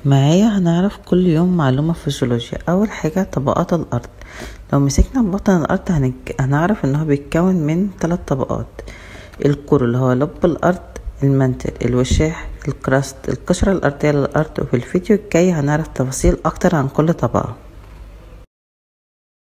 معايا هنعرف كل يوم معلومة فيزيولوجيا. أول حاجة طبقات الأرض. لو مسكنا بطن الأرض هنعرف إنه بيتكون من 3 طبقات: الكور اللي هو لب الأرض، المنتل، الوشاح، الكراست، القشرة الأرضية للأرض. وفي الفيديو الجاي هنعرف تفاصيل أكتر عن كل طبقة.